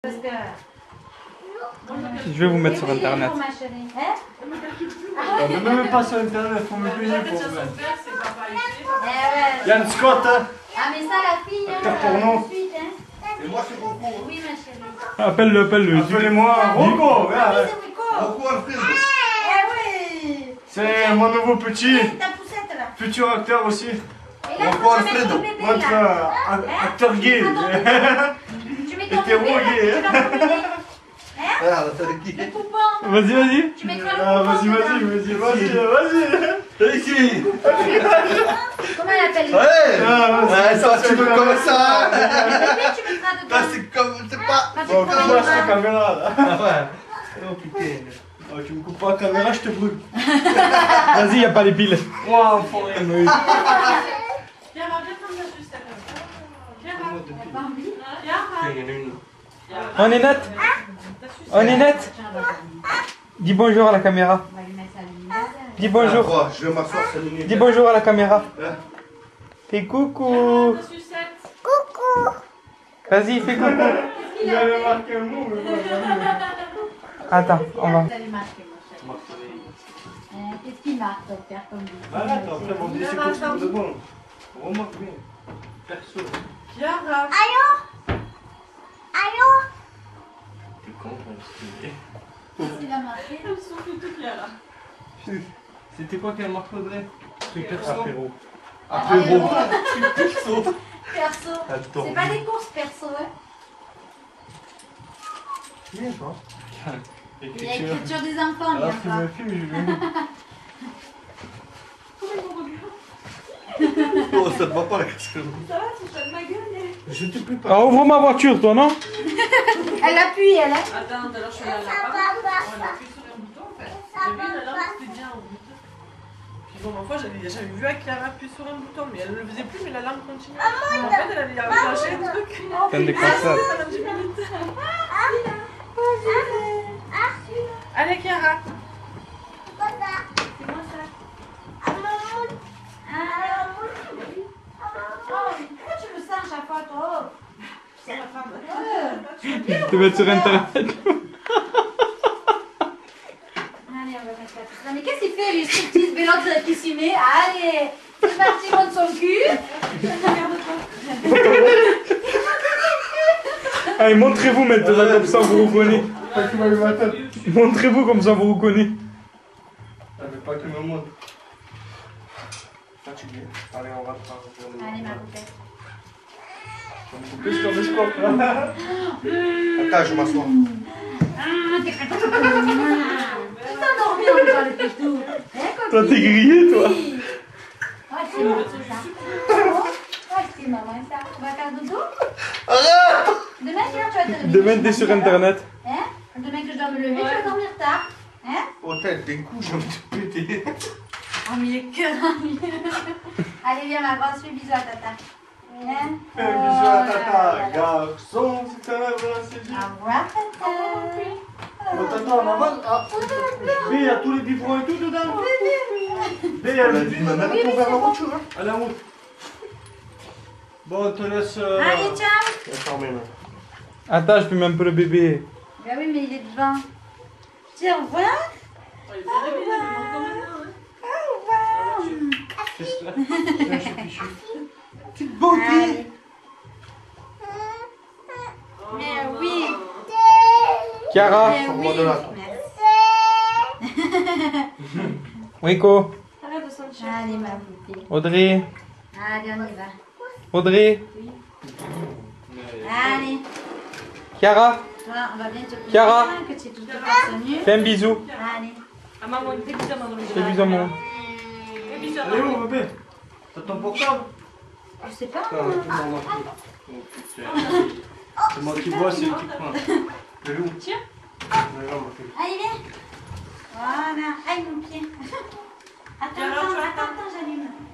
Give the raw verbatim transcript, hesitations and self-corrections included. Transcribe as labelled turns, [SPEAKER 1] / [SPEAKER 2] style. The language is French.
[SPEAKER 1] Parce que...
[SPEAKER 2] Je vais vous mettre sur internet.
[SPEAKER 3] On ne met même pas sur internet, il faut me payer pour voir. Il y a une Scott, hein.
[SPEAKER 1] Ah mais ça la fille, hein,
[SPEAKER 3] Acteur porno.
[SPEAKER 1] tout de suite, hein.
[SPEAKER 4] Et moi c'est Rocco.
[SPEAKER 1] Oui ma chérie.
[SPEAKER 2] Appelle-le, appelle-le.
[SPEAKER 3] Appelez-moi Rocco,
[SPEAKER 1] Ah
[SPEAKER 3] regarde.
[SPEAKER 1] oui c'est Rico.
[SPEAKER 4] Rocco Alfredo.
[SPEAKER 1] Eh oui.
[SPEAKER 3] C'est mon nouveau petit,
[SPEAKER 1] Eh, ta poussette là.
[SPEAKER 3] futur acteur aussi.
[SPEAKER 1] Et là il
[SPEAKER 4] Rocco
[SPEAKER 1] faut mettre
[SPEAKER 4] Alfredo.
[SPEAKER 1] ton bébé
[SPEAKER 3] Votre
[SPEAKER 1] là.
[SPEAKER 3] euh, acteur gay.
[SPEAKER 1] Tu mets ton
[SPEAKER 3] Hétéro
[SPEAKER 1] bébé là,
[SPEAKER 3] gay,
[SPEAKER 1] tu
[SPEAKER 3] hein.
[SPEAKER 1] vas promener. Hein?
[SPEAKER 4] Ah, t'as le qui?
[SPEAKER 1] Le poupon.
[SPEAKER 2] Vas-y, vas-y.
[SPEAKER 1] Tu mettras le
[SPEAKER 3] Ah,
[SPEAKER 1] poupon
[SPEAKER 3] vas-y, vas-y,
[SPEAKER 1] dedans.
[SPEAKER 3] vas-y, vas-y, vas-y.
[SPEAKER 4] Ici.
[SPEAKER 1] Comment elle appelle?
[SPEAKER 4] Ouais.
[SPEAKER 3] Ah, vas-y.
[SPEAKER 4] Ouais, ça, tu veux comme ça.
[SPEAKER 1] Le bébé tu mettras dedans.
[SPEAKER 4] Ça, c'est comme, c'est pas.
[SPEAKER 1] Quand tu
[SPEAKER 3] Bon,
[SPEAKER 1] prends
[SPEAKER 3] tu
[SPEAKER 1] les
[SPEAKER 3] vois, c'est la
[SPEAKER 1] bras.
[SPEAKER 3] caméra là.
[SPEAKER 4] Ah ouais. Oh putain.
[SPEAKER 3] Oh, tu me coupes pas la caméra, je te brûle.
[SPEAKER 2] Vas-y, y a pas les piles.
[SPEAKER 3] Moi, enfoiré.
[SPEAKER 5] Viens, viens prendre la sucette. Viens, viens.
[SPEAKER 2] On est net. On est net. Dis bonjour à la caméra.
[SPEAKER 1] On va lui mettre sa lumière.
[SPEAKER 2] Dis bonjour.
[SPEAKER 4] Ah, je vais m'asseoir cinq minutes.
[SPEAKER 2] Dis bonjour à la caméra.
[SPEAKER 4] Hein?
[SPEAKER 2] Fais coucou.
[SPEAKER 5] La sucette.
[SPEAKER 2] Vas-y, fais coucou.
[SPEAKER 3] Il allait marquer un mot, mais moi,
[SPEAKER 2] Attends, on va.
[SPEAKER 1] Vous allez marquer mon chéri. Hein, qu'est-ce qu'il marque ton père comme lui?
[SPEAKER 3] voilà, t'es en train de me dire c'est quoi ce de bon. Remarque bien. Perso.
[SPEAKER 5] Chiara.
[SPEAKER 3] T'es con,
[SPEAKER 1] Qu'est-ce qu'il a marqué?
[SPEAKER 5] Elles sont toutes Chiara.
[SPEAKER 3] c'était quoi qu'elle marque Audrey? Truc perso.
[SPEAKER 2] Apéro.
[SPEAKER 4] Apéro.
[SPEAKER 1] Perso.
[SPEAKER 3] Attends.
[SPEAKER 1] C'est pas des courses perso, hein.
[SPEAKER 4] Bien, quoi.
[SPEAKER 1] Il y a l'écriture des enfants,
[SPEAKER 3] Alors,
[SPEAKER 1] bien
[SPEAKER 3] tu
[SPEAKER 1] pas.
[SPEAKER 3] me filmes, je vais.
[SPEAKER 4] Oh, ça te va pas la casserole.
[SPEAKER 5] Ça va, tu fais de ma gueule.
[SPEAKER 4] Je te prie pas.
[SPEAKER 2] Ah, ouvre ma voiture, toi, non?
[SPEAKER 1] Elle appuie, elle, hein.
[SPEAKER 5] Attends, alors je suis là. On appuie sur un bouton en fait. J'ai vu la lampe, c'était bien au bouton. Puis bon, ma foi, j'avais j'avais vu à Chiara appuyer sur un bouton, mais elle ne le faisait plus, mais la lampe continuait. En fait, elle avait enclenché le truc.
[SPEAKER 2] T'as des concerts.
[SPEAKER 5] Ça fait dix minutes. Allez, Chiara. C'est moi ça.
[SPEAKER 1] Oh, pourquoi tu me sens à chaque fois, toi?
[SPEAKER 5] C'est ma femme.
[SPEAKER 2] Tu te mettre sur internet.
[SPEAKER 1] Allez, on va mettre la petite. Mais qu'est-ce qu'il fait, lui, ce petit vélo qui s'y met? Allez, c'est parti, monte son cul.
[SPEAKER 2] Allez, montrez-vous maintenant, comme ça on vous reconnaît.
[SPEAKER 3] Pas que ma ma tête.
[SPEAKER 2] Montrez-vous comme ça on vous reconnaît.
[SPEAKER 3] Ah, mais pas que me montre. Fatigué. Allez, on va faire.
[SPEAKER 1] Allez, ma poupée.
[SPEAKER 3] Je vais me couper sur le scope là.
[SPEAKER 4] Attends, je m'assois.
[SPEAKER 1] Ah, t'es content. Tu t'endormis en faisant le pétou.
[SPEAKER 2] Toi, t'es grillé, toi.
[SPEAKER 1] Ouais, c'est maman, ça. Ouais, c'est maman, ça. On va faire dodo?
[SPEAKER 4] Arrête!
[SPEAKER 1] Demain, quelle heure tu vas te réveiller?
[SPEAKER 2] Demain, t'es sur internet.
[SPEAKER 1] Hein? Demain que je dois me lever, tu vas dormir tard. Hein?
[SPEAKER 4] Oh, tête, d'un coup, j'ai envie de péter.
[SPEAKER 1] En milieu que en milieu. Allez, viens, ma grosse, fais bisous à tata. Hein?
[SPEAKER 3] Fais un bisou à tata. Garçon, si ça va, voilà, c'est dit.
[SPEAKER 1] Au revoir, tata.
[SPEAKER 3] Bon, tata, on avance. Ah, B, il y a tous les biberons et tout dedans. B, il y a
[SPEAKER 4] Elle a
[SPEAKER 3] le
[SPEAKER 4] dit, ma mère, pour faire la voiture, hein.
[SPEAKER 3] à la route. Bon, on te laisse. Euh...
[SPEAKER 1] Allez, ciao.
[SPEAKER 3] Fermer, là.
[SPEAKER 2] Attends, je filme un peu le bébé.
[SPEAKER 1] Bah oui, mais il est devant. Dis au revoir.
[SPEAKER 5] Il est réveillé, il manque comme maintenant.
[SPEAKER 1] Au revoir.
[SPEAKER 3] Qu'est-ce que c'est? Je suis fichu.
[SPEAKER 4] Petite beauté.
[SPEAKER 1] Allez. Mais oui.
[SPEAKER 2] Chiara.
[SPEAKER 1] Mais
[SPEAKER 4] Sors-moi
[SPEAKER 1] oui.
[SPEAKER 4] de là.
[SPEAKER 1] Merci.
[SPEAKER 2] Rico.
[SPEAKER 5] Arrête de sentir.
[SPEAKER 1] Allez, ma poupée.
[SPEAKER 2] Audrey.
[SPEAKER 1] Allez, on y va.
[SPEAKER 2] Audrey.
[SPEAKER 1] Allez.
[SPEAKER 2] Chiara.
[SPEAKER 1] Toi, on va bien te coucher.
[SPEAKER 2] Chiara.
[SPEAKER 1] Que tu es toute nu.
[SPEAKER 2] Fais un bisou.
[SPEAKER 1] Allez.
[SPEAKER 5] Ah, maman, fais bisous à maman.
[SPEAKER 2] Fais bisou à maman.
[SPEAKER 5] Fais bisous à
[SPEAKER 3] Elle est
[SPEAKER 5] maman.
[SPEAKER 3] où, bébé? T'as ton portable?
[SPEAKER 1] Je sais pas.
[SPEAKER 3] Non,
[SPEAKER 1] moi.
[SPEAKER 3] tout le monde l'a pris. Oh putain. C'est moi qui bois, c'est lui qui prend. Elle est où?
[SPEAKER 5] Tiens.
[SPEAKER 3] Elle est là, ma fille.
[SPEAKER 1] Allez, viens. Voilà. Aïe, mon pied. Attends,
[SPEAKER 5] Chiara,
[SPEAKER 1] attends,
[SPEAKER 5] tu
[SPEAKER 1] attends, attends, j'allume.